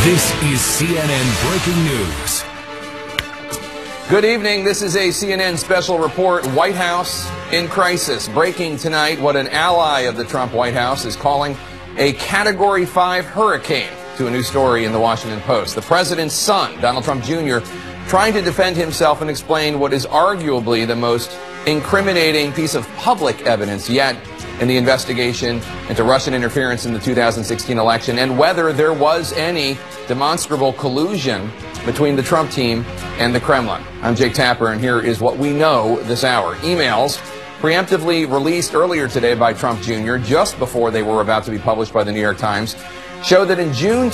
This is CNN Breaking News. Good evening. This is a CNN special report. White House in crisis. Breaking tonight what an ally of the Trump White House is calling a Category 5 hurricane, to a new story in the Washington Post. The president's son, Donald Trump Jr., trying to defend himself and explain what is arguably the most incriminating piece of public evidence yet in the investigation into Russian interference in the 2016 election, and whether there was any demonstrable collusion between the Trump team and the Kremlin. I'm Jake Tapper, and here is what we know this hour. Emails preemptively released earlier today by Trump Jr., just before they were about to be published by the New York Times, show that in June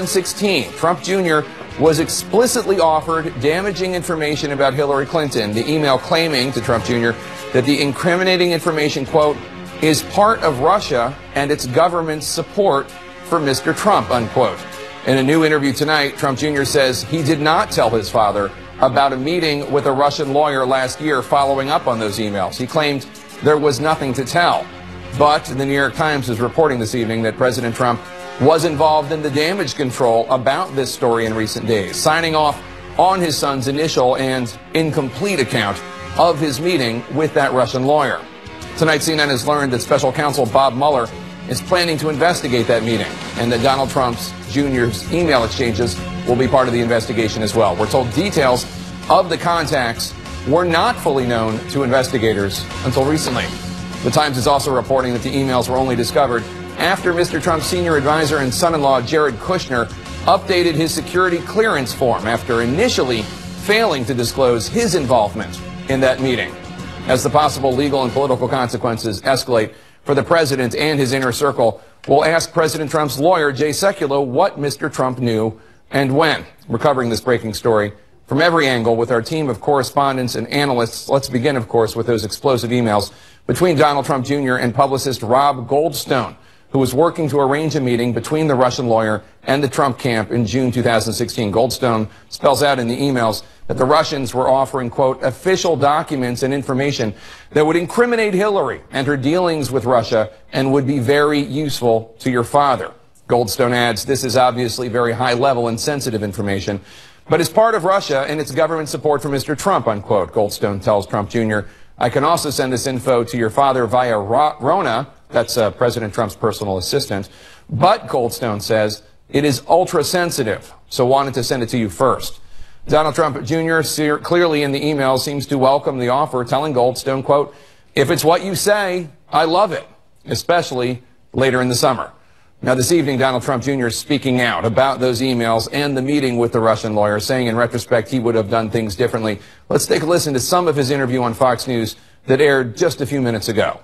2016, Trump Jr. was explicitly offered damaging information about Hillary Clinton, the email claiming to Trump Jr. that the incriminating information, quote, is part of Russia and its government's support for Mr. Trump, unquote. In a new interview tonight, Trump Jr. says he did not tell his father about a meeting with a Russian lawyer last year following up on those emails. He claimed there was nothing to tell. But the New York Times is reporting this evening that President Trump was involved in the damage control about this story in recent days, signing off on his son's initial and incomplete account of his meeting with that Russian lawyer. Tonight, CNN has learned that special counsel Bob Mueller is planning to investigate that meeting, and that Donald Trump Jr.'s email exchanges will be part of the investigation as well. We're told details of the contacts were not fully known to investigators until recently. The Times is also reporting that the emails were only discovered after Mr. Trump's senior advisor and son-in-law Jared Kushner updated his security clearance form after initially failing to disclose his involvement in that meeting. As the possible legal and political consequences escalate for the president and his inner circle, we'll ask President Trump's lawyer, Jay Sekulow, what Mr. Trump knew and when. We're covering this breaking story from every angle with our team of correspondents and analysts. Let's begin, of course, with those explosive emails between Donald Trump Jr. and publicist Rob Goldstone, who was working to arrange a meeting between the Russian lawyer and the Trump camp in June 2016. Goldstone spells out in the emails that the Russians were offering, quote, official documents and information that would incriminate Hillary and her dealings with Russia and would be very useful to your father. Goldstone adds, this is obviously very high level and sensitive information, but is part of Russia and its government support for Mr. Trump, unquote. Goldstone tells Trump Jr., I can also send this info to your father via Rona, that's President Trump's personal assistant, but Goldstone says it is ultra sensitive, so wanted to send it to you first. Donald Trump Jr. clearly in the email seems to welcome the offer, telling Goldstone, quote, if it's what you say, I love it, especially later in the summer. Now, this evening, Donald Trump Jr. is speaking out about those emails and the meeting with the Russian lawyer, saying in retrospect he would have done things differently. Let's take a listen to some of his interview on Fox News that aired just a few minutes ago.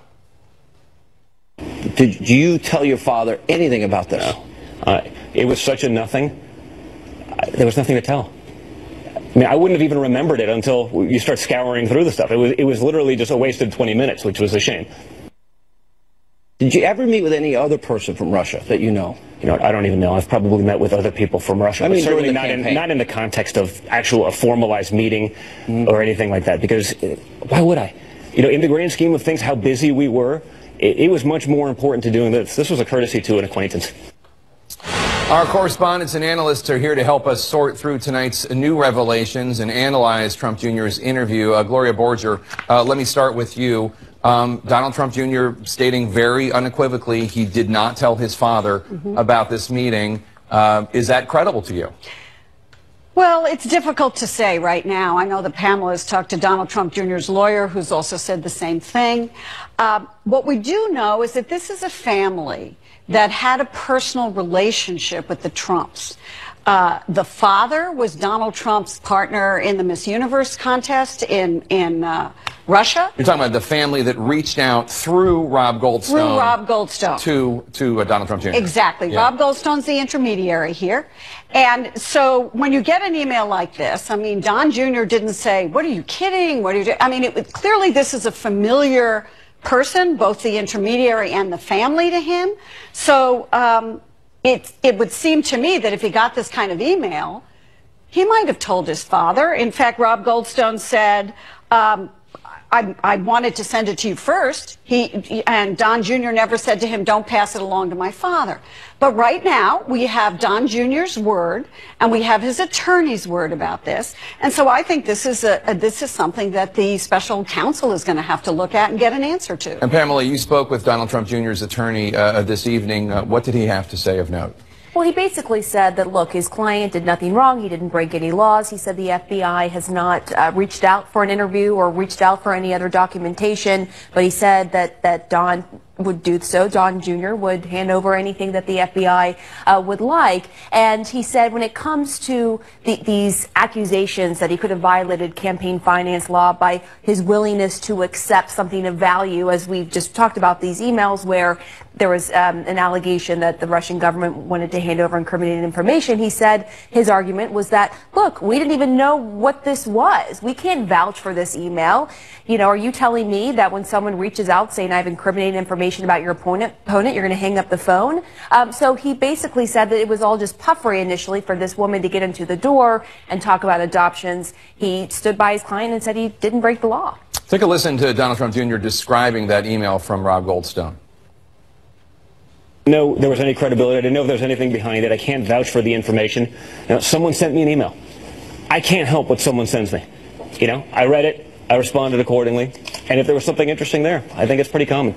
Did you tell your father anything about this? No. It was such a nothing. There was nothing to tell. I mean, I wouldn't have even remembered it until you start scouring through the stuff. It was literally just a wasted 20 minutes, which was a shame. Did you ever meet with any other person from Russia that you know? You know, I don't even know. I've probably met with other people from Russia, I mean, but certainly not in the context of a formalized meeting or anything like that, because why would I? You know, in the grand scheme of things, how busy we were, it was much more important to doing this. This was a courtesy to an acquaintance. Our correspondents and analysts are here to help us sort through tonight's new revelations and analyze Trump Jr.'s interview. Gloria Borger, let me start with you. Donald Trump Jr. stating very unequivocally he did not tell his father about this meeting. Is that credible to you? Well, it's difficult to say right now. I know that Pamela has talked to Donald Trump Jr.'s lawyer, who's also said the same thing. What we do know is that this is a family that had a personal relationship with the Trumps. The father was Donald Trump's partner in the Miss Universe contest in Russia. You're talking about the family that reached out through Rob Goldstone. Through Rob Goldstone. To Donald Trump Jr. Exactly. Yeah. Rob Goldstone's the intermediary here. And so when you get an email like this, I mean, Don Jr. didn't say, what are you kidding? What are you doing? I mean, clearly this is a familiar person, both the intermediary and the family to him. So it would seem to me that if he got this kind of email, he might have told his father. In fact, Rob Goldstone said, I wanted to send it to you first. And Don Jr. never said to him, don't pass it along to my father. But right now, we have Don Jr.'s word, and we have his attorney's word about this. And so I think this is something that the special counsel is going to have to look at and get an answer to. And Pamela, you spoke with Donald Trump Jr.'s attorney this evening. What did he have to say of note? Well, he basically said that, look, his client did nothing wrong. He didn't break any laws. He said the FBI has not reached out for an interview or reached out for any other documentation. But he said that Don would do so. Don Jr. would hand over anything that the FBI would like. And he said when it comes to these accusations that he could have violated campaign finance law by his willingness to accept something of value, as we've just talked about these emails where there was an allegation that the Russian government wanted to hand over incriminating information, he said his argument was that, look, we didn't even know what this was. We can't vouch for this email. You know, are you telling me that when someone reaches out saying I have incriminating information about your opponent, you're going to hang up the phone? So he basically said that it was all just puffery initially for this woman to get into the door and talk about adoptions. He stood by his client and said he didn't break the law. Take a listen to Donald Trump Jr. describing that email from Rob Goldstone. No, there was any credibility. I didn't know if there was anything behind it. I can't vouch for the information. You know, someone sent me an email. I can't help what someone sends me. You know, I read it. I responded accordingly. And if there was something interesting there, I think it's pretty common.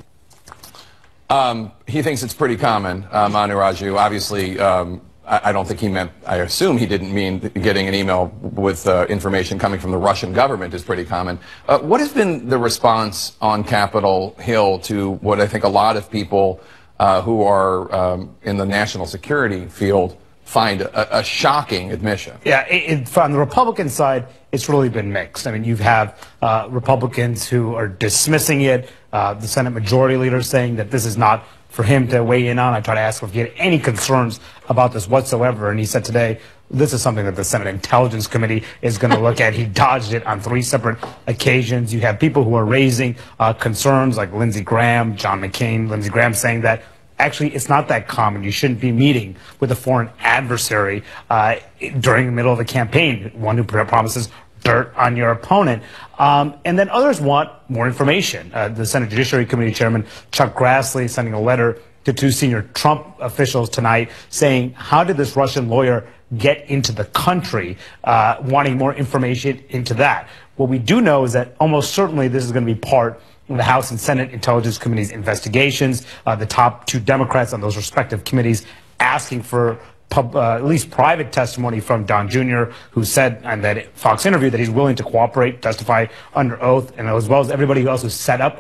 He thinks it's pretty common, Manu Raju. Obviously, I don't think he meant, I assume he didn't mean getting an email with information coming from the Russian government is pretty common. What has been the response on Capitol Hill to what I think a lot of people who are in the national security field find a shocking admission? Yeah, from the Republican side, it's really been mixed. I mean, you have Republicans who are dismissing it, the Senate Majority Leader saying that this is not for him to weigh in on. I tried to ask him if he had any concerns about this whatsoever, and he said today, this is something that the Senate Intelligence Committee is going to look at. He dodged it on 3 separate occasions. You have people who are raising concerns like Lindsey Graham, John McCain, Lindsey Graham saying that actually it's not that common. You shouldn't be meeting with a foreign adversary during the middle of a campaign, one who promises dirt on your opponent. And then others want more information. The Senate Judiciary Committee Chairman Chuck Grassley sending a letter to 2 senior Trump officials tonight saying, how did this Russian lawyer get into the country, wanting more information into that. What we do know is that almost certainly this is going to be part of the House and Senate Intelligence Committee's investigations. The top 2 Democrats on those respective committees asking for at least private testimony from Don Jr., who said in that Fox interview that he's willing to cooperate, testify under oath, and as well as everybody who else who set up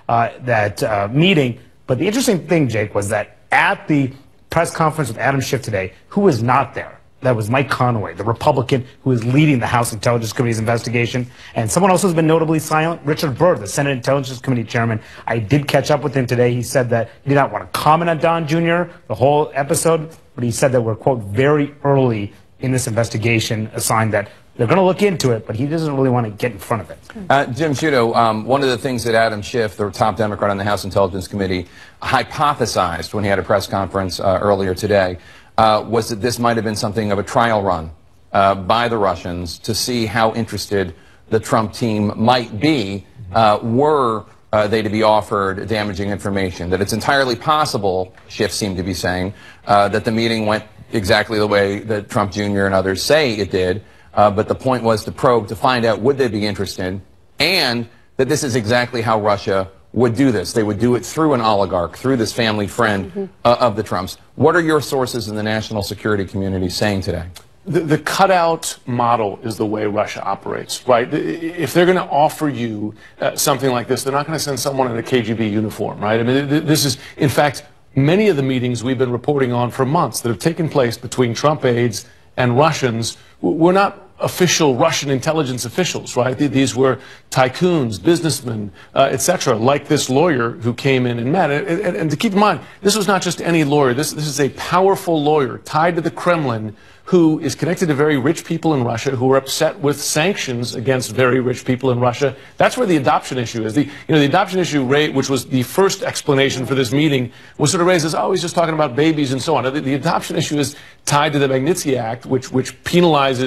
that meeting. But the interesting thing, Jake, was that at the press conference with Adam Schiff today, who was not there? That was Mike Conaway, the Republican who is leading the House Intelligence Committee's investigation. And someone else who's been notably silent, Richard Burr, the Senate Intelligence Committee chairman. I did catch up with him today. He said that he did not want to comment on Don Jr., the whole episode, but he said that we're, quote, very early in this investigation, a sign that they're going to look into it, but he doesn't really want to get in front of it. Jim Sciutto, one of the things that Adam Schiff, the top Democrat on the House Intelligence Committee, hypothesized when he had a press conference earlier today was that this might have been something of a trial run by the Russians to see how interested the Trump team might be were they to be offered damaging information. That it's entirely possible, Schiff seemed to be saying, that the meeting went exactly the way that Trump Jr. and others say it did, but the point was to probe to find out would they be interested, and that this is exactly how Russia would do this. They would do it through an oligarch, through this family friend of the Trumps. What are your sources in the national security community saying today? The cutout model is the way Russia operates, right? If they're going to offer you something like this, they're not going to send someone in a KGB uniform, right? I mean, this is, in fact, many of the meetings we've been reporting on for months that have taken place between Trump aides and Russians were not official Russian intelligence officials, right? These were tycoons, businessmen, etc., like this lawyer who came in and met. And to keep in mind, this was not just any lawyer. This is a powerful lawyer tied to the Kremlin who is connected to very rich people in Russia who are upset with sanctions against very rich people in Russia. That's where the adoption issue is. The adoption issue, which was the first explanation for this meeting, was sort of raised as, oh, he's just talking about babies and so on. The adoption issue is tied to the Magnitsky Act, which penalizes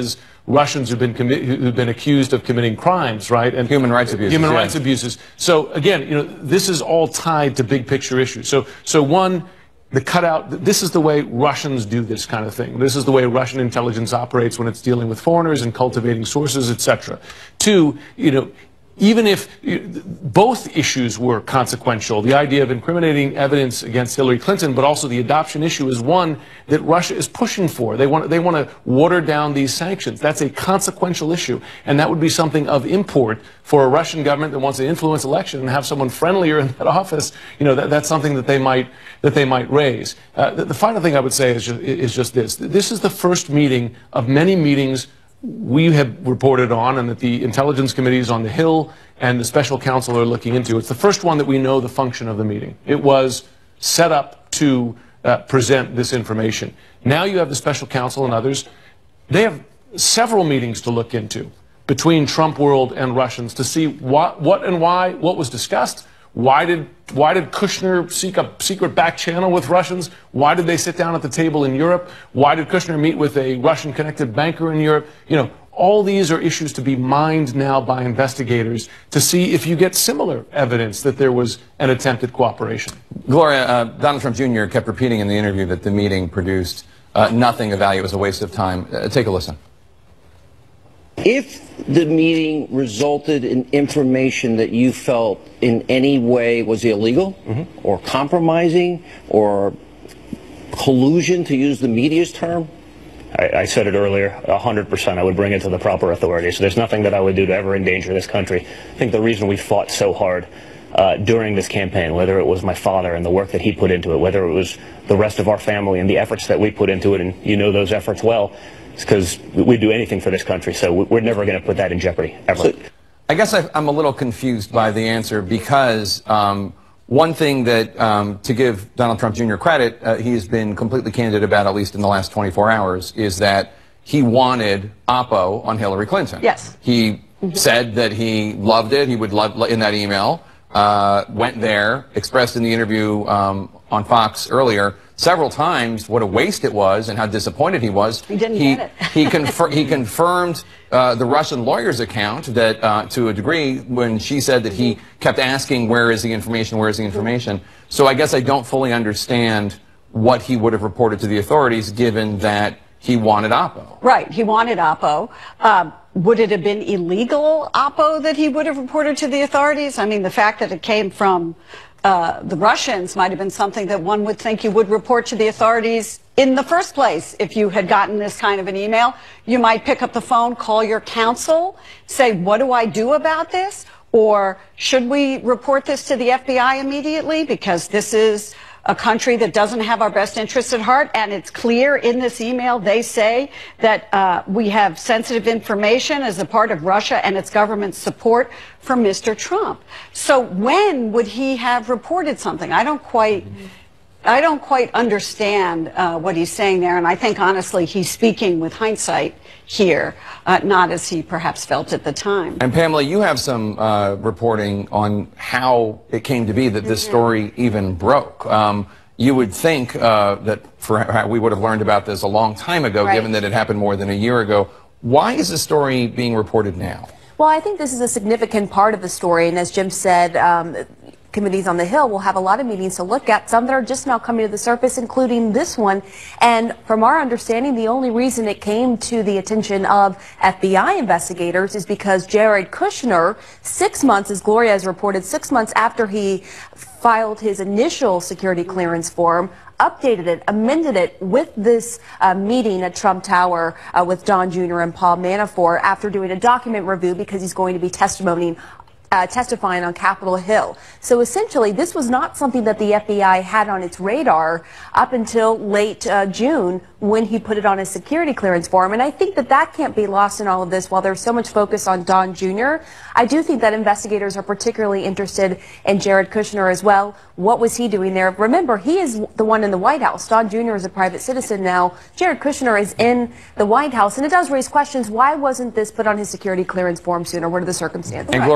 Russians who've been accused of committing crimes, right? And human rights abuses. Human rights abuses. So again, you know, this is all tied to big picture issues. So one, the cutout, this is the way Russians do this kind of thing. This is the way Russian intelligence operates when it's dealing with foreigners and cultivating sources, etc. Two, you know, even if both issues were consequential, the idea of incriminating evidence against Hillary Clinton, but also the adoption issue is one that Russia is pushing for. They want to water down these sanctions. That's a consequential issue, and that would be something of import for a Russian government that wants to influence election and have someone friendlier in that office. You know, that's something that they might raise. The final thing I would say is just this. This is the first meeting of many meetings we have reported on and that the intelligence committees on the Hill and the special counsel are looking into. It's the first one that we know the function of the meeting. It was set up to present this information. Now you have the special counsel and others. They have several meetings to look into between Trump world and Russians to see what and why, what was discussed. Why did Kushner seek a secret back channel with Russians? Why did they sit down at the table in Europe? Why did Kushner meet with a Russian-connected banker in Europe? You know, all these are issues to be mined now by investigators to see if you get similar evidence that there was an attempted cooperation. Gloria, Donald Trump Jr. kept repeating in the interview that the meeting produced nothing of value. It was a waste of time. Take a listen. If the meeting resulted in information that you felt in any way was illegal or compromising or collusion, to use the media's term? I said it earlier, 100% I would bring it to the proper authorities. So there's nothing that I would do to ever endanger this country. I think the reason we fought so hard during this campaign, whether it was my father and the work that he put into it, whether it was the rest of our family and the efforts that we put into it, and you know those efforts well, it's because we'd do anything for this country, so we're never going to put that in jeopardy, ever. I guess I'm a little confused by the answer because one thing that, to give Donald Trump Jr. credit, he has been completely candid about, at least in the last 24 hours, is that he wanted Oppo on Hillary Clinton. Yes. He said that he loved it. He would love, in that email, went there, expressed in the interview on Fox earlier several times what a waste it was and how disappointed he was. He didn't get it. He confirmed the Russian lawyer's account that, to a degree, when she said that he kept asking, where is the information, where is the information? So I guess I don't fully understand what he would have reported to the authorities given that he wanted Oppo. Right, he wanted Oppo. Would it have been illegal Oppo that he would have reported to the authorities? I mean, the fact that it came from the Russians might have been something that one would think you would report to the authorities in the first place. If you had gotten this kind of an email, you might pick up the phone, call your counsel, say, what do I do about this? Or should we report this to the FBI immediately because this is a country that doesn't have our best interests at heart? And it's clear in this email they say that we have sensitive information as a part of Russia and its government's support for Mr. Trump. So when would he have reported something? I don't quite understand what he's saying there, and I think honestly he's speaking with hindsight here, not as he perhaps felt at the time. And Pamela, you have some reporting on how it came to be that this story even broke. You would think that we would have learned about this a long time ago, right, given that it happened more than a year ago. Why is the story being reported now? Well, I think this is a significant part of the story, and as Jim said, committees on the Hill will have a lot of meetings to look at, some that are just now coming to the surface, including this one. And from our understanding, the only reason it came to the attention of FBI investigators is because Jared Kushner, 6 months, as Gloria has reported, 6 months after he filed his initial security clearance form, updated it, amended it with this meeting at Trump Tower with Don Jr. and Paul Manafort after doing a document review because he's going to be testifying on Capitol Hill. So essentially, this was not something that the FBI had on its radar up until late June when he put it on his security clearance form. And I think that that can't be lost in all of this. While there's so much focus on Don Jr., I do think that investigators are particularly interested in Jared Kushner as well. What was he doing there? Remember, he is the one in the White House. Don Jr. is a private citizen now. Jared Kushner is in the White House. And it does raise questions. Why wasn't this put on his security clearance form sooner? What are the circumstances? And Gloria, you have some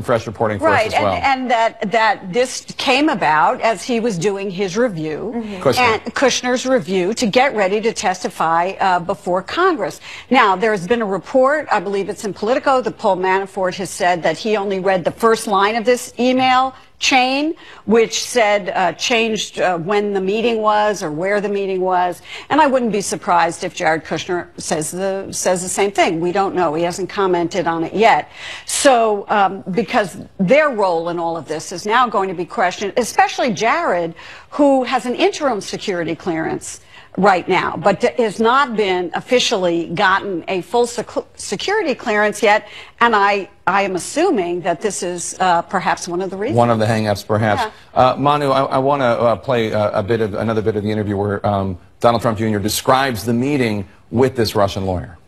fresh reporting for right, us as well. And that this came about as he was doing his review, and Kushner's review, to get ready to testify before Congress. Now, there's been a report, I believe it's in Politico, that Paul Manafort has said that he only read the first line of this email chain, which said changed when the meeting was or where the meeting was. And I wouldn't be surprised if Jared Kushner says the same thing. We don't know. He hasn't commented on it yet. So because their role in all of this is now going to be questioned, especially Jared, who has an interim security clearance right now, but has not been officially gotten a full security clearance yet. And I am assuming that this is perhaps one of the reasons. One of the hang-ups, perhaps. Yeah. Manu, I want to play another bit of the interview where Donald Trump Jr. describes the meeting with this Russian lawyer.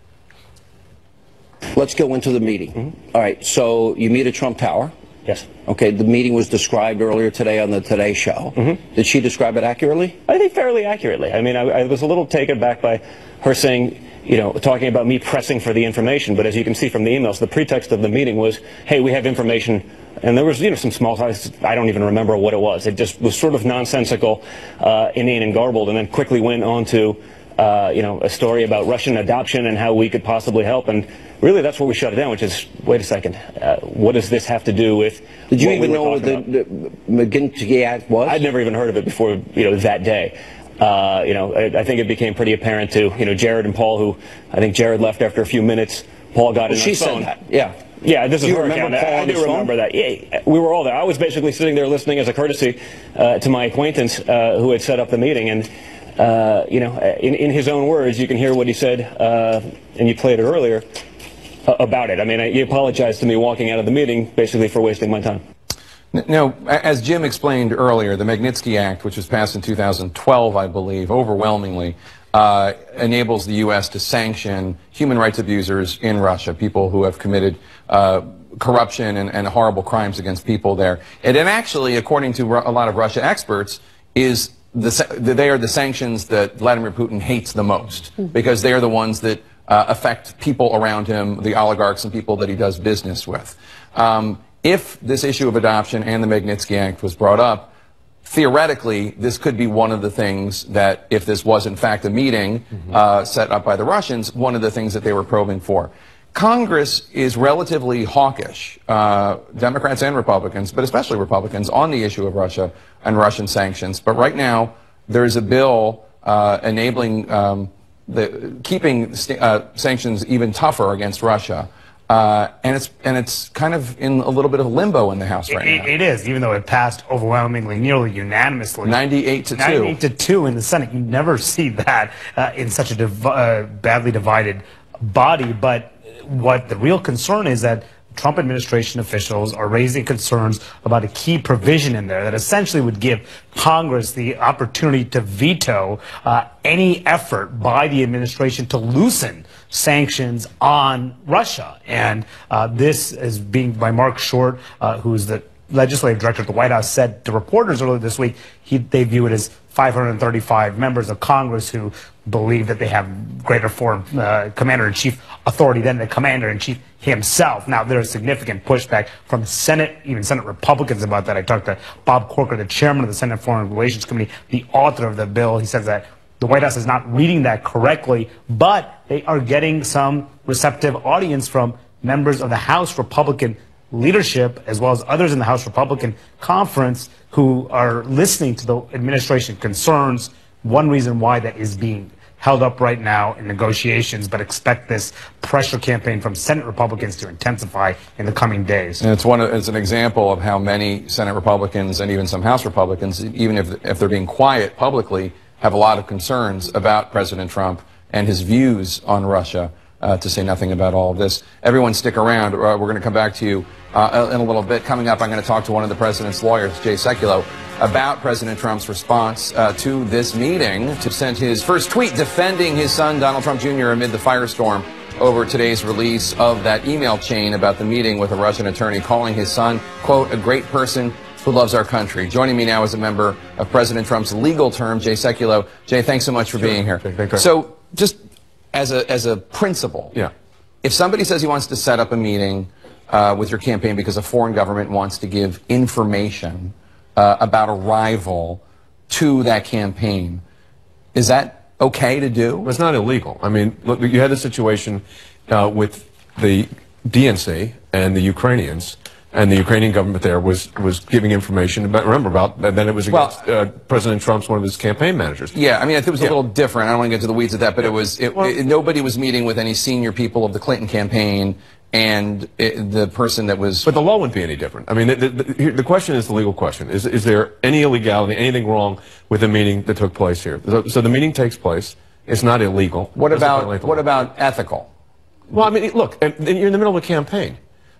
Let's go into the meeting. All right, so you meet at Trump Tower. Yes. Okay, the meeting was described earlier today on the Today Show. Did she describe it accurately? I think fairly accurately. I mean, I was a little taken back by her saying, you know, talking about me pressing for the information, but as you can see from the emails, the pretext of the meeting was, hey, we have information, and there was, you know, some small talks. I don't even remember what it was. It just was sort of nonsensical, inane and garbled, and then quickly went on to, you know, a story about Russian adoption and how we could possibly help, and really that's where we shut it down, which is, wait a second, what does this have to do with Did you even know what the McGinsey Act was? I'd never even heard of it before, you know, that day. You know, I think it became pretty apparent to, you know, Jared and Paul, who I think Jared left after a few minutes. Paul got in his phone. She said that, yeah. Yeah, this is her remember account. I do remember that. Yeah, we were all there. I was basically sitting there listening as a courtesy to my acquaintance who had set up the meeting. And, you know, in his own words, you can hear what he said, and you played it earlier, about it. I mean, he apologized to me walking out of the meeting, basically for wasting my time. Now, as Jim explained earlier, the Magnitsky Act, which was passed in 2012, I believe, overwhelmingly, enables the U.S. to sanction human rights abusers in Russia, people who have committed corruption and horrible crimes against people there. And it actually, according to a lot of Russia experts, is they are the sanctions that Vladimir Putin hates the most, because they are the ones that affect people around him, the oligarchs and people that he does business with. If this issue of adoption and the Magnitsky Act was brought up, theoretically, this could be one of the things that, if this was in fact a meeting set up by the Russians, one of the things that they were probing for. Congress is relatively hawkish, Democrats and Republicans, but especially Republicans, on the issue of Russia and Russian sanctions. But right now, there is a bill enabling keeping sanctions even tougher against Russia. And it's kind of in a little bit of limbo in the House right now. It is, even though it passed overwhelmingly, nearly unanimously. 98-2. 98-2 in the Senate. You never see that in such a badly divided body. But what the real concern is that Trump administration officials are raising concerns about a key provision in there that essentially would give Congress the opportunity to veto any effort by the administration to loosen sanctions on Russia. And this is being by Mark Short, who's the legislative director at the White House, said to reporters earlier this week they view it as 535 members of Congress who believe that they have greater foreign commander-in-chief authority than the commander-in-chief himself. Now, there's significant pushback from Senate, even Senate Republicans about that. I talked to Bob Corker, the chairman of the Senate Foreign Relations Committee, the author of the bill. He says that the White House is not reading that correctly, but they are getting some receptive audience from members of the House Republican leadership, as well as others in the House Republican Conference, who are listening to the administration concerns. One reason why that is being held up right now in negotiations, but expect this pressure campaign from Senate Republicans to intensify in the coming days. And it's an example of how many Senate Republicans and even some House Republicans, even if they're being quiet publicly, have a lot of concerns about President Trump and his views on Russia, to say nothing about all of this. Everyone stick around. We're going to come back to you in a little bit. Coming up, I'm going to talk to one of the president's lawyers, Jay Sekulow, about President Trump's response to this meeting, to send his first tweet defending his son, Donald Trump Jr., amid the firestorm over today's release of that email chain about the meeting with a Russian attorney, calling his son, quote, a great person who loves our country. Joining me now is a member of President Trump's legal term, Jay Sekulow. Jay, thanks so much for being here. So just as a principle, if somebody says he wants to set up a meeting with your campaign because a foreign government wants to give information about a rival to that campaign. Is that okay to do? Well, it's not illegal. I mean, look, you had the situation with the DNC and the Ukrainians, and the Ukrainian government there was giving information about, then it was against President Trump's, one of his campaign managers. Yeah, I mean, I think it was a little different. I don't want to get into the weeds of that, but nobody was meeting with any senior people of the Clinton campaign, and the person that was... But the law wouldn't be any different. I mean, the question is the legal question. Is there any illegality, anything wrong with the meeting that took place here? So the meeting takes place. It's not illegal. What about ethical? Well, I mean, look, you're in the middle of a campaign.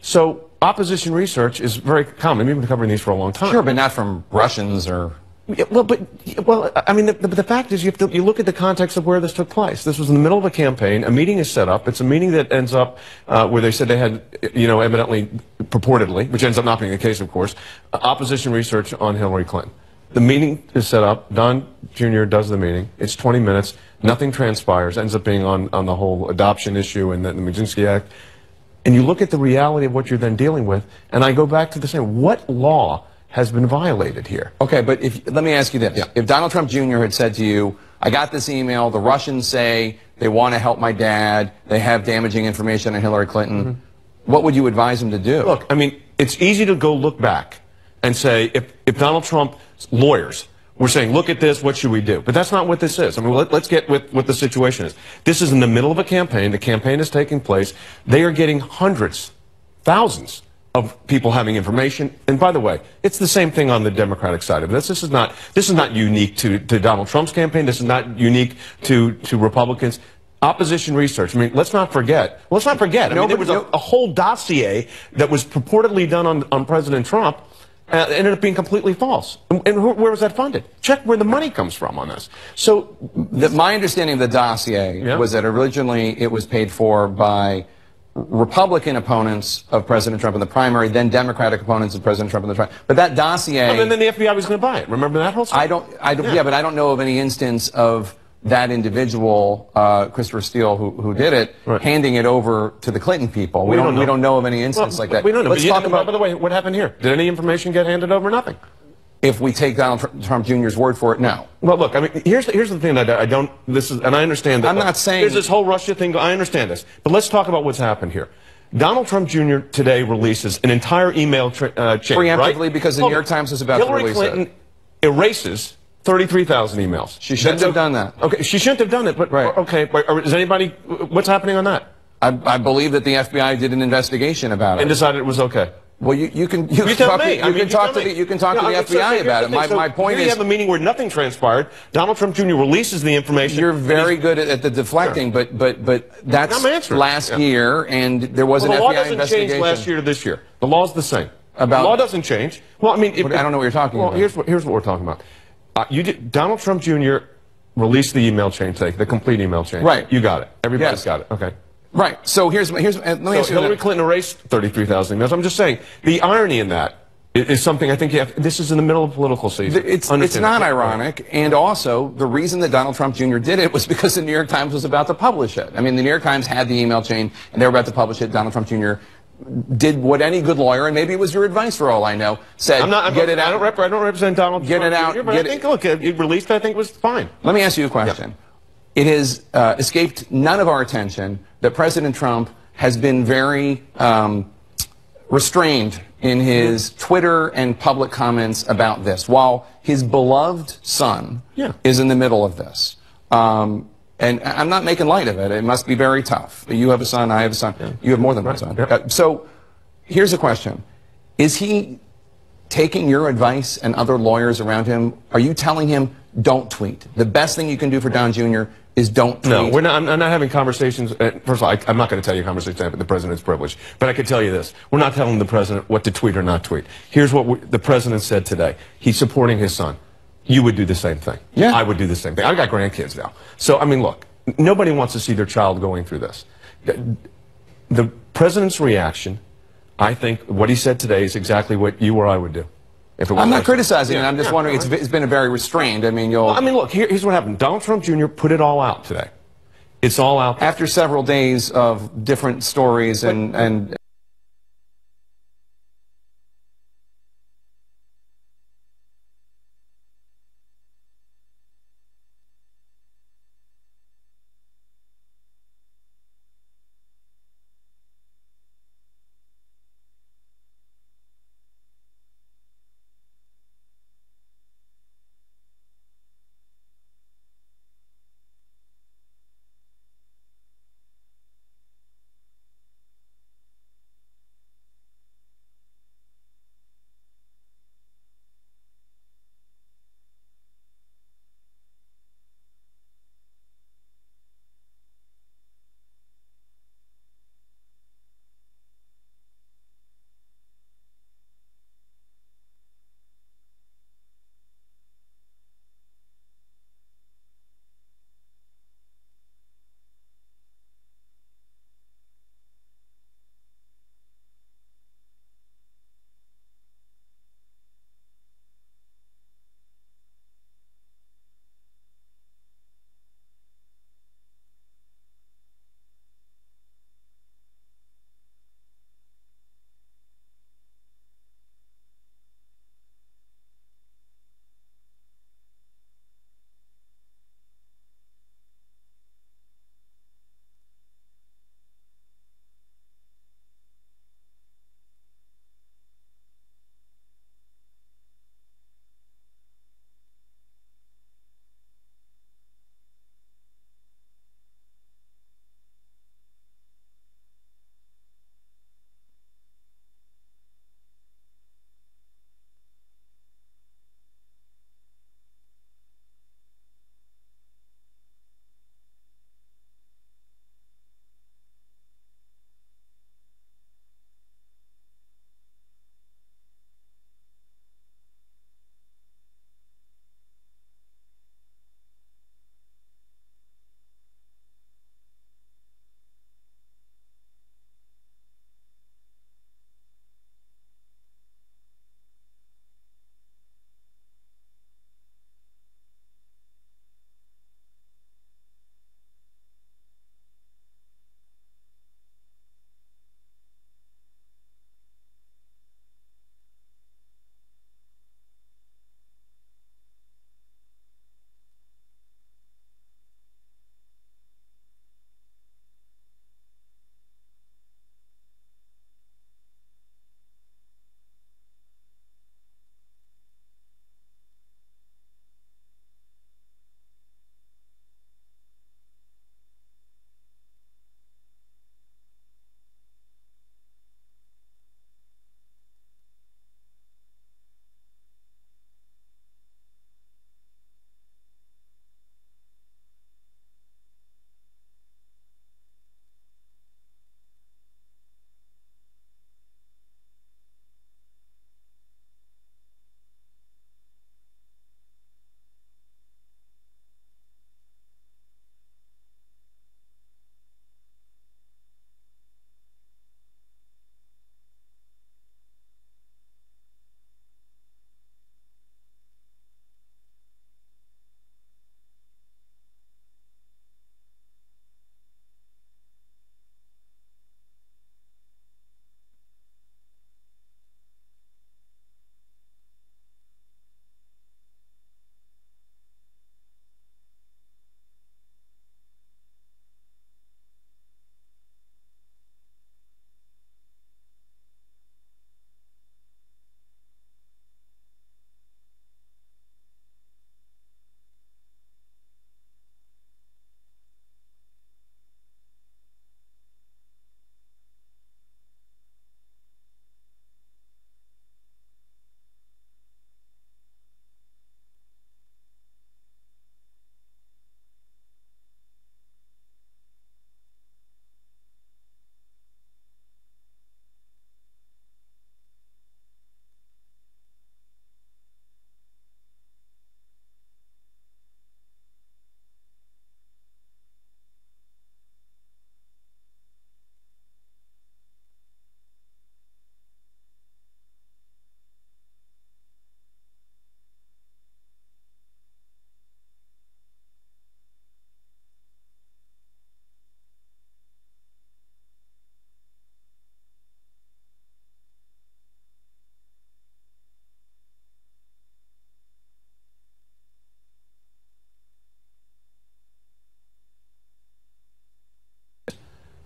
So opposition research is very common. We've been covering these for a long time. Sure, but not from Russians or... Yeah, well, I mean, the fact is you look at the context of where this took place. This was in the middle of a campaign. A meeting is set up. It's a meeting that ends up where they said they had, evidently, purportedly, which ends up not being the case, of course, opposition research on Hillary Clinton. The meeting is set up. Don Jr. does the meeting. It's 20 minutes. Nothing transpires. Ends up being on the whole adoption issue and the Maginski Act. And you look at the reality of what you're then dealing with, and I go back to the same. What law has been violated here? Okay, but let me ask you this. Yeah. If Donald Trump Jr. had said to you, I got this email, the Russians say they want to help my dad, they have damaging information on Hillary Clinton, what would you advise him to do? Look, I mean, it's easy to go look back and say, if Donald Trump's lawyers were saying, look at this, what should we do? But that's not what this is. I mean, let's get with what the situation is. This is in the middle of a campaign. The campaign is taking place. They are getting hundreds, thousands of people having information. And by the way, it's the same thing on the Democratic side of this. This is not unique to Donald Trump's campaign. This is not unique to Republicans. Opposition research. I mean, let's not forget. I mean, there was a whole dossier that was purportedly done on President Trump. Ended up being completely false. And where was that funded? Check where the money comes from on this. So my understanding of the dossier was that originally it was paid for by Republican opponents of President Trump in the primary, then Democratic opponents of President Trump in the primary. But that dossier... And then the FBI was going to buy it. Remember that whole story? Yeah, but I don't know of any instance of that individual, Christopher Steele, who did it, handing it over to the Clinton people. We don't know of any instance like that. We don't know. Let's talk about... By the way, what happened here? Did any information get handed over? Nothing. If we take Donald Trump Jr.'s word for it, no. Well, look, I mean, here's the thing that I don't... and I understand that... I'm not saying... There's this whole Russia thing. I understand this. But let's talk about what's happened here. Donald Trump Jr. today releases an entire email chain, preemptively, right? Because the New York Times is about to release it. Hillary Clinton erases 33,000 emails. She shouldn't have done that. Okay, she shouldn't have done it, but okay, is anybody, what's happening on that? I believe that the FBI did an investigation about it. And decided it was okay. Well, you can talk to the FBI about it. My point is, you have a meeting where nothing transpired. Donald Trump Jr. releases the information. You're very good at the deflecting, but that's last year, and there was an FBI investigation. The law doesn't change last year to this year. The law's the same. The law doesn't change. Well, I mean, I don't know what you're talking about. Well, here's what we're talking about. Donald Trump Jr. released the email chain today, the complete email chain. Right. You got it. Everybody's got it. Okay. Right. So let me ask you. Hillary Clinton erased 33,000 emails. I'm just saying, the irony in that is something I think this is in the middle of political season. It's not ironic, and also the reason that Donald Trump Jr. did it was because the New York Times was about to publish it. I mean, the New York Times had the email chain, and they were about to publish it. Donald Trump Jr. did what any good lawyer, and maybe it was your advice for all I know, said, get it out. I don't represent Donald Trump Get it out. Jr., but I think, look, it released, I think, was fine. Let me ask you a question. It has escaped none of our attention that President Trump has been very restrained in his Twitter and public comments about this, while his beloved son is in the middle of this. And I'm not making light of it. It must be very tough. You have a son, I have a son. Yeah. You have more than one son. So here's a question. Is he taking your advice and other lawyers around him? Are you telling him, don't tweet? The best thing you can do for Don Jr. is don't tweet. No, I'm not having conversations. First of all, I'm not going to tell you conversations with the president's privilege. But I can tell you this. We're not telling the president what to tweet or not tweet. Here's what the president said today. He's supporting his son. You would do the same thing. Yeah. I would do the same thing. I've got grandkids now. So, I mean, look, nobody wants to see their child going through this. The president's reaction, I think what he said today is exactly what you or I would do. I'm not criticizing it. I'm just wondering, it's been a very restrained. I mean, I mean, look, here's what happened. Donald Trump Jr. put it all out today. It's all out there. After several days of different stories and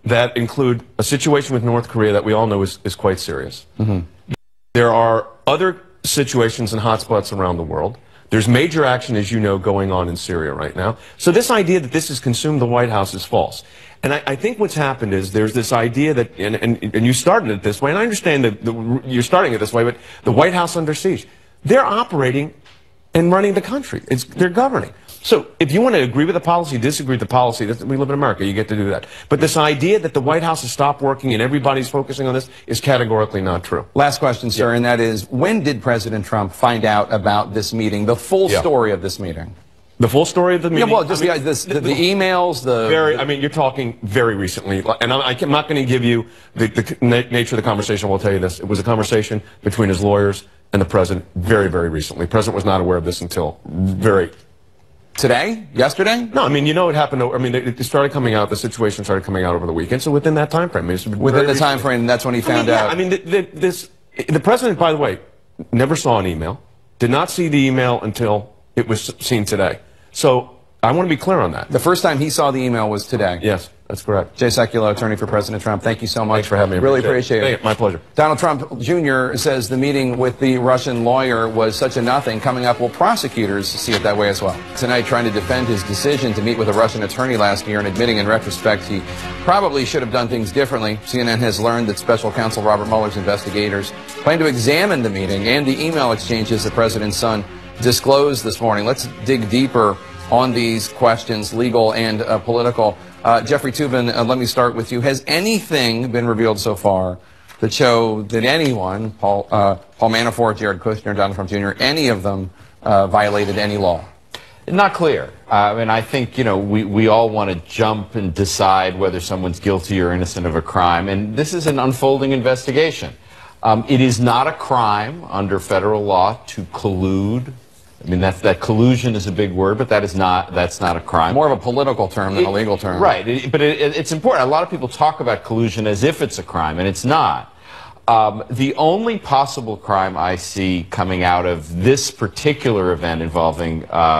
that include a situation with North Korea that we all know is quite serious. There are other situations and hotspots around the world. There's major action, as you know, going on in Syria right now. So this idea that this has consumed the White House is false. And I think what's happened is there's this idea that, and you started it this way, and I understand that you're starting it this way, but the White House under siege, they're operating and running the country. They're governing. So if you want to agree with the policy, disagree with the policy, we live in America, you get to do that. But this idea that the White House has stopped working and everybody's focusing on this is categorically not true. Last question, sir, and that is, when did President Trump find out about this meeting, the full story of this meeting? The full story of the meeting? Yeah, well, just the emails, I mean, you're talking very recently, and I'm not going to give you the nature of the conversation. We'll tell you this. It was a conversation between his lawyers and the president very, very recently. The president was not aware of this until very... Today? Yesterday? No, I mean, you know it happened. I mean, it started coming out, the situation started coming out over the weekend, so within that time frame. Within the time frame, that's when he found out. I mean, the president, by the way, never saw an email, did not see the email until it was seen today. So I want to be clear on that. The first time he saw the email was today. Yes, that's correct. Jay Sekulow, attorney for President Trump. Thank you so much. Thanks for having me. Really appreciate it. My pleasure. Donald Trump Jr. says the meeting with the Russian lawyer was such a nothing. Coming up, will prosecutors see it that way as well? Tonight, trying to defend his decision to meet with a Russian attorney last year and admitting in retrospect he probably should have done things differently. CNN has learned that special counsel Robert Mueller's investigators plan to examine the meeting and the email exchanges the president's son disclosed this morning. Let's dig deeper on these questions, legal and political. Jeffrey Toobin, let me start with you. Has anything been revealed so far that show that anyone, Paul Manafort, Jared Kushner, Donald Trump Jr., any of them violated any law? Not clear. And I think, you know, we all want to jump and decide whether someone's guilty or innocent of a crime. And this is an unfolding investigation. It is not a crime under federal law to collude. I mean, that collusion is a big word, but that's not a crime. More of a political term than a legal term. Right. But it's important. A lot of people talk about collusion as if it's a crime, and it's not. The only possible crime I see coming out of this particular event involving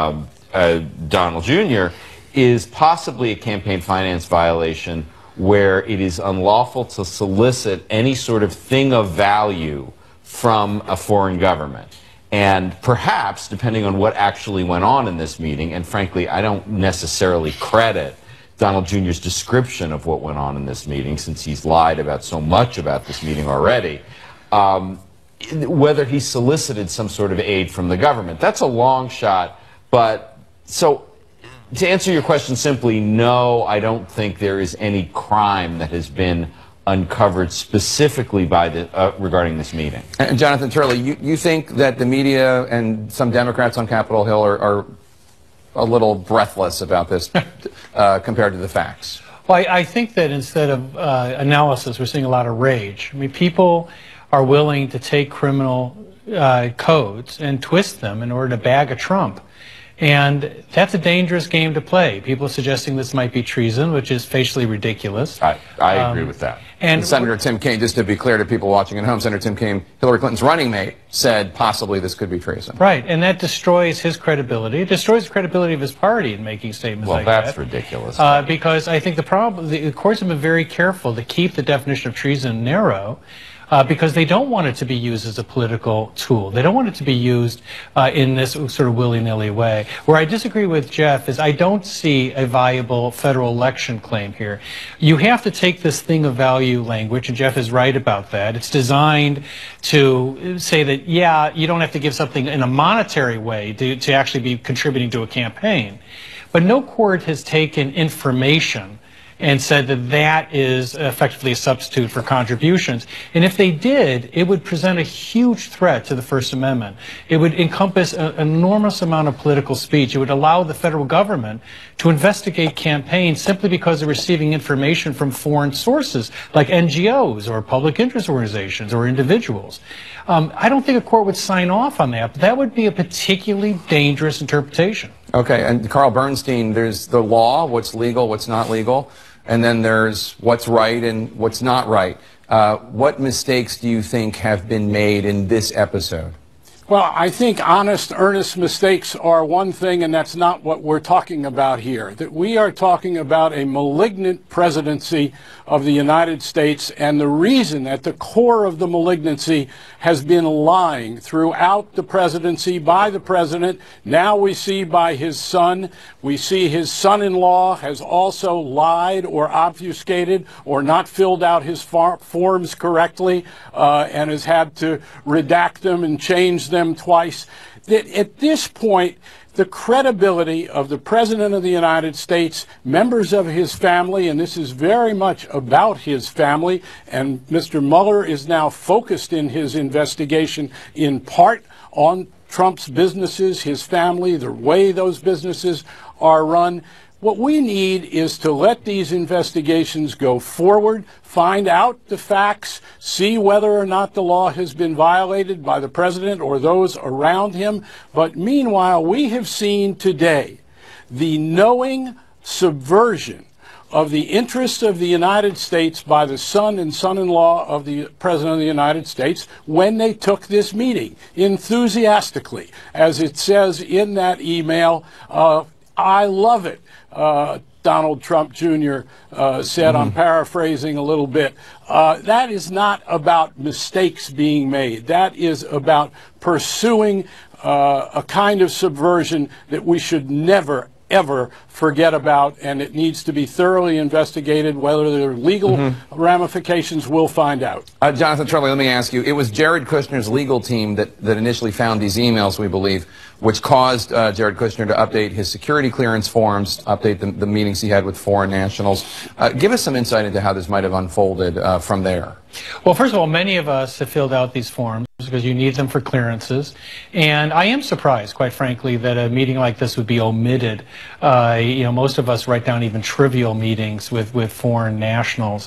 Donald Jr. is possibly a campaign finance violation where it is unlawful to solicit any sort of thing of value from a foreign government. And perhaps, depending on what actually went on in this meeting, and frankly, I don't necessarily credit Donald Jr.'s description of what went on in this meeting, since he's lied about so much about this meeting already, whether he solicited some sort of aid from the government. That's a long shot, but so to answer your question simply, no, I don't think there is any crime that has been uncovered specifically by regarding this meeting. And Jonathan Turley, you think that the media and some Democrats on Capitol Hill are a little breathless about this compared to the facts? Well, I think that instead of analysis, we're seeing a lot of rage. I mean, people are willing to take criminal codes and twist them in order to bag a Trump. And that's a dangerous game to play. People are suggesting this might be treason, which is facially ridiculous. I agree with that. And Senator Tim Kaine, just to be clear to people watching at home, Senator Tim Kaine, Hillary Clinton's running mate, said possibly this could be treason. Right, and that destroys his credibility. It destroys the credibility of his party in making statements like that. Well, that's ridiculous. Because I think the courts have been very careful to keep the definition of treason narrow. Because they don't want it to be used as a political tool. They don't want it to be used in this sort of willy-nilly way. Where I disagree with Jeff is I don't see a viable federal election claim here. You have to take this thing of value language, and Jeff is right about that. It's designed to say that, yeah, you don't have to give something in a monetary way to actually be contributing to a campaign. But no court has taken information and said that that is effectively a substitute for contributions. And if they did, it would present a huge threat to the First Amendment. It would encompass an enormous amount of political speech. It would allow the federal government to investigate campaigns simply because they're receiving information from foreign sources, like NGOs or public interest organizations or individuals. I don't think a court would sign off on that, but that would be a particularly dangerous interpretation. Okay, and Carl Bernstein, there's the law, what's legal, what's not legal, and then there's what's right and what's not right. What mistakes do you think have been made in this episode? Well, I think honest, earnest mistakes are one thing, and that's not what we're talking about here. That we are talking about a malignant presidency of the United States, and the reason at the core of the malignancy has been lying throughout the presidency by the president. Now we see by his son. We see his son-in-law has also lied or obfuscated or not filled out his forms correctly and has had to redact them and change them twice. That at this point, the credibility of the President of the United States, members of his family, and this is very much about his family, and Mr. Mueller is now focused in his investigation in part on Trump's businesses, his family, the way those businesses are run. What we need is to let these investigations go forward, find out the facts, see whether or not the law has been violated by the president or those around him. But meanwhile, we have seen today the knowing subversion of the interests of the United States by the son and son-in-law of the President of the United States when they took this meeting enthusiastically. As it says in that email, I love it. Donald Trump Jr. Said, I'm paraphrasing a little bit, that is not about mistakes being made. That is about pursuing a kind of subversion that we should never, ever forget about, and it needs to be thoroughly investigated. Whether there are legal ramifications, we'll find out. Jonathan Turley, let me ask you. It was Jared Kushner's legal team that initially found these emails, we believe, which caused Jared Kushner to update his security clearance forms, update the meetings he had with foreign nationals. Give us some insight into how this might have unfolded from there. Well, first of all, many of us have filled out these forms because you need them for clearances. And I am surprised, quite frankly, that a meeting like this would be omitted. Most of us write down even trivial meetings with foreign nationals.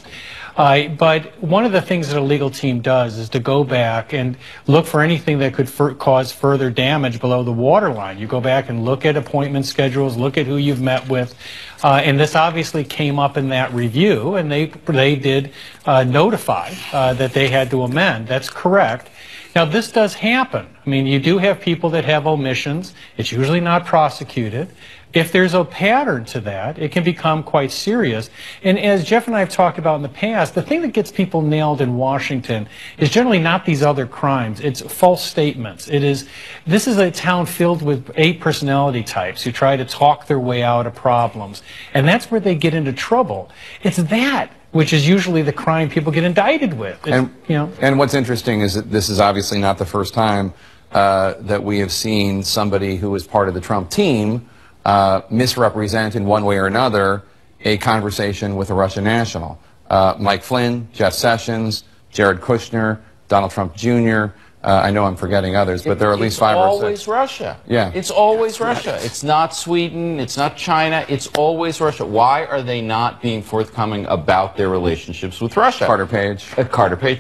But one of the things that a legal team does is to go back and look for anything that could cause further damage below the waterline. You go back and look at appointment schedules, look at who you've met with. And this obviously came up in that review, and they did notify that they had to amend. That's correct. Now, this does happen. I mean, you do have people that have omissions. It's usually not prosecuted. If there's a pattern to that, it can become quite serious. And as Jeff and I have talked about in the past, the thing that gets people nailed in Washington is generally not these other crimes. It's false statements. This is a town filled with 8 personality types who try to talk their way out of problems. And that's where they get into trouble. It's that which is usually the crime people get indicted with. And what's interesting is that this is obviously not the first time that we have seen somebody who is part of the Trump team misrepresent in one way or another a conversation with a Russian national. Mike Flynn, Jeff Sessions, Jared Kushner, Donald Trump Jr., I know I'm forgetting others, but there are at least 5 or 6. It's always Russia. Yeah. It's always Russia. It's not Sweden. It's not China. It's always Russia. Why are they not being forthcoming about their relationships with Russia? Carter Page. Carter Page.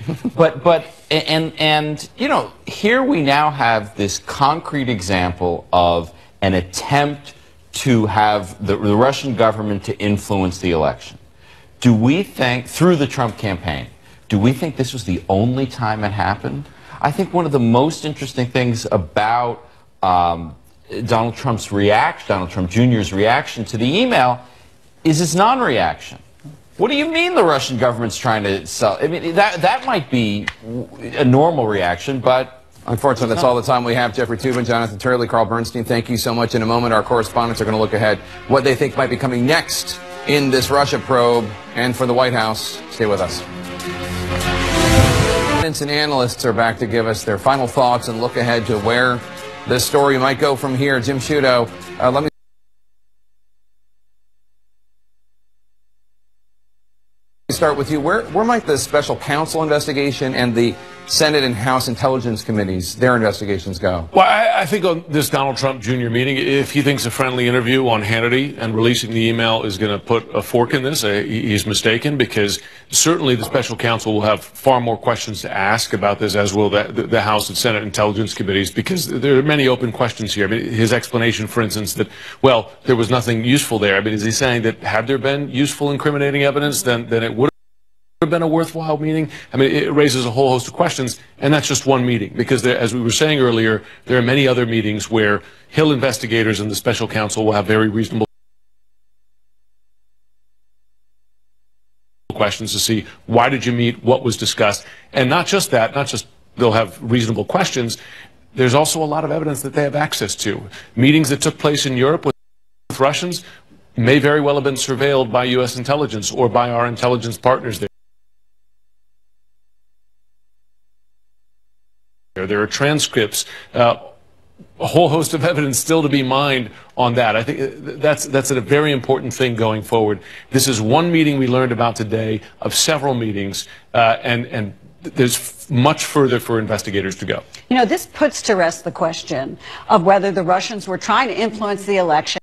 And you know, here we now have this concrete example of an attempt to have the Russian government to influence the election. Do we think, through the Trump campaign, do we think this was the only time it happened? I think one of the most interesting things about Donald Trump Jr.'s reaction to the email is his non-reaction. What do you mean the Russian government's trying to sell? I mean, that might be a normal reaction, but unfortunately, that's all the time we have. Jeffrey Toobin, Jonathan Turley, Carl Bernstein, thank you so much. In a moment, our correspondents are going to look ahead what they think might be coming next in this Russia probe. And for the White House, stay with us. And analysts are back to give us their final thoughts and look ahead to where this story might go from here. Jim Sciutto, let me start with you. Where might the special counsel investigation and the Senate and House Intelligence Committees, their investigations go? Well, I think on this Donald Trump Jr. meeting, if he thinks a friendly interview on Hannity and releasing the email is going to put a fork in this, he's mistaken, because certainly the special counsel will have far more questions to ask about this, as will the House and Senate Intelligence Committees, because there are many open questions here. I mean, his explanation, for instance, that, well, there was nothing useful there. I mean, is he saying that had there been useful incriminating evidence, then it would have been a worthwhile meeting? I mean, it raises a whole host of questions, and that's just one meeting, because there, as we were saying earlier, there are many other meetings where Hill investigators and the special counsel will have very reasonable questions to see why did you meet, what was discussed, and not just that, not just they'll have reasonable questions, there's also a lot of evidence that they have access to. Meetings that took place in Europe with Russians may very well have been surveilled by U.S. intelligence or by our intelligence partners there. There are transcripts, a whole host of evidence still to be mined on that. I think that's a very important thing going forward. This is one meeting we learned about today of several meetings, and there's much further for investigators to go. You know, this puts to rest the question of whether the Russians were trying to influence the election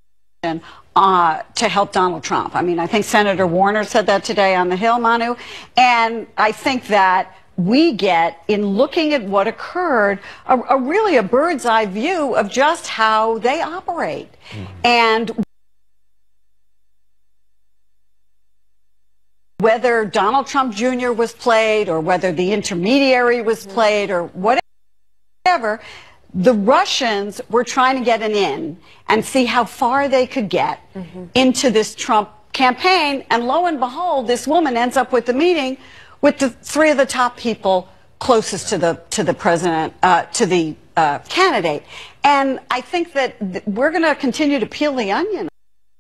to help Donald Trump. I mean, I think Senator Warner said that today on the Hill, Manu, and I think that we get, in looking at what occurred, really a bird's eye view of just how they operate. And whether Donald Trump Jr. was played, or whether the intermediary was played, or whatever, the Russians were trying to get an in and see how far they could get into this Trump campaign. And lo and behold, this woman ends up with the meeting with the three of the top people closest to the president, to the candidate. And I think that we're going to continue to peel the onion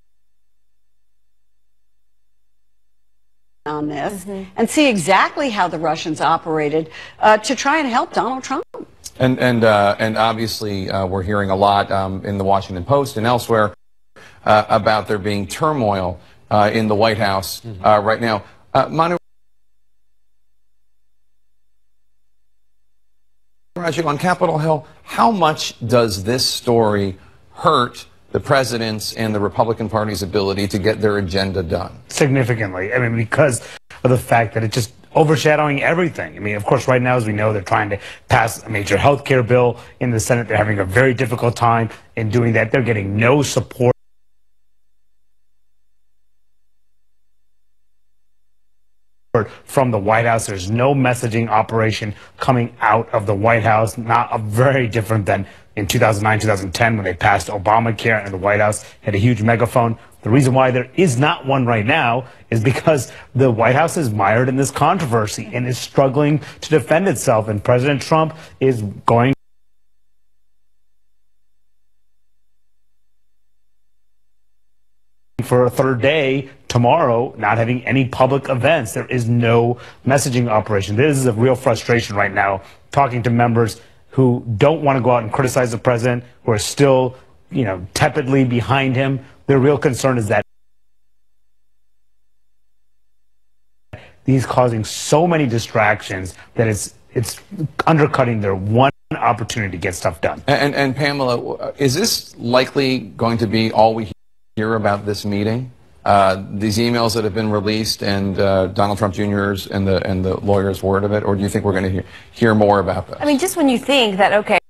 on this and see exactly how the Russians operated to try and help Donald Trump. And obviously we're hearing a lot in the Washington Post and elsewhere about there being turmoil in the White House right now. Manu, on Capitol Hill, how much does this story hurt the president's and the Republican Party's ability to get their agenda done? Significantly. I mean, because of the fact that it's just overshadowing everything. I mean, of course, right now, as we know, they're trying to pass a major health care bill in the Senate. They're having a very difficult time in doing that. They're getting no support from the White House. There's no messaging operation coming out of the White House, not very different than in 2009, 2010 when they passed Obamacare and the White House had a huge megaphone. The reason why there is not one right now is because the White House is mired in this controversy and is struggling to defend itself, and President Trump is going for a third day tomorrow, not having any public events. There is no messaging operation. This is a real frustration right now, talking to members who don't want to go out and criticize the president, who are still, you know, tepidly behind him. Their real concern is that he's causing so many distractions that it's undercutting their one opportunity to get stuff done. And Pamela, is this likely going to be all we hear about this meeting? These emails that have been released and Donald Trump Jr.'s and the lawyer's word of it, or do you think we're going to hear more about this? I mean, just when you think that, okay,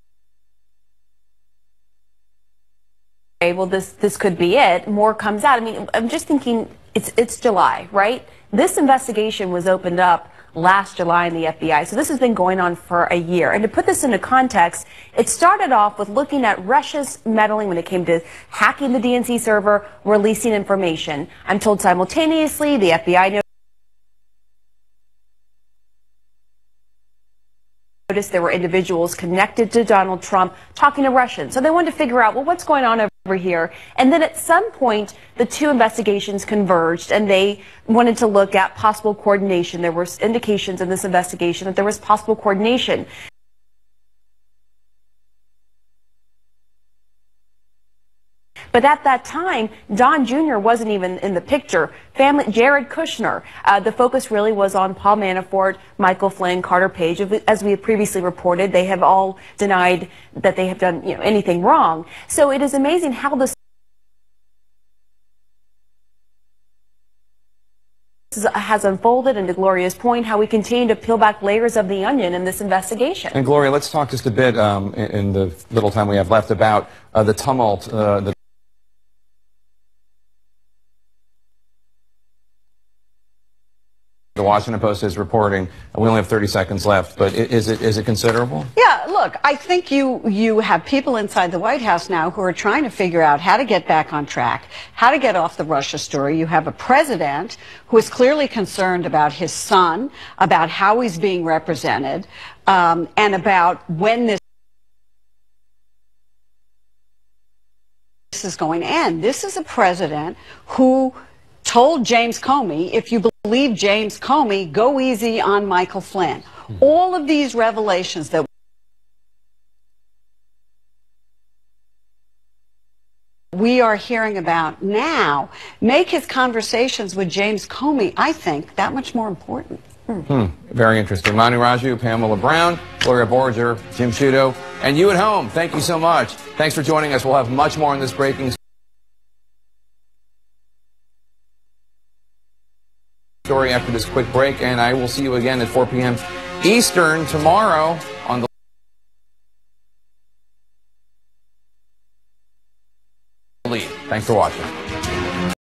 well, this could be it, more comes out. I mean, I'm just thinking it's July, right? This investigation was opened up last July in the FBI. So this has been going on for a year. And to put this into context, it started off with looking at Russia's meddling when it came to hacking the DNC server, releasing information. I'm told simultaneously the FBI noticed there were individuals connected to Donald Trump talking to Russians. So they wanted to figure out, well, what's going on over here? And then at some point, the two investigations converged, and they wanted to look at possible coordination. There were indications in this investigation that there was possible coordination. But at that time, Don Jr. wasn't even in the picture. Jared Kushner. The focus really was on Paul Manafort, Michael Flynn, Carter Page. As we have previously reported, they have all denied that they have done anything wrong. So it is amazing how this has unfolded, and to Gloria's point, how we continue to peel back layers of the onion in this investigation. And Gloria, let's talk just a bit in the little time we have left about the tumult, the The Washington Post is reporting, we only have 30 seconds left, but is it considerable? Yeah, look, I think you have people inside the White House now who are trying to figure out how to get back on track, how to get off the Russia story. You have a president who is clearly concerned about his son, about how he's being represented, and about when this is going to end. This is a president who told James Comey, if you believe James Comey, go easy on Michael Flynn. All of these revelations that we are hearing about now make his conversations with James Comey, I think, that much more important. Very interesting. Manu Raju, Pamela Brown, Gloria Borger, Jim Sciutto, and you at home, thank you so much. Thanks for joining us. We'll have much more on this breaking story after this quick break, and I will see you again at 4 p.m. Eastern tomorrow on the Lead. Thanks for watching.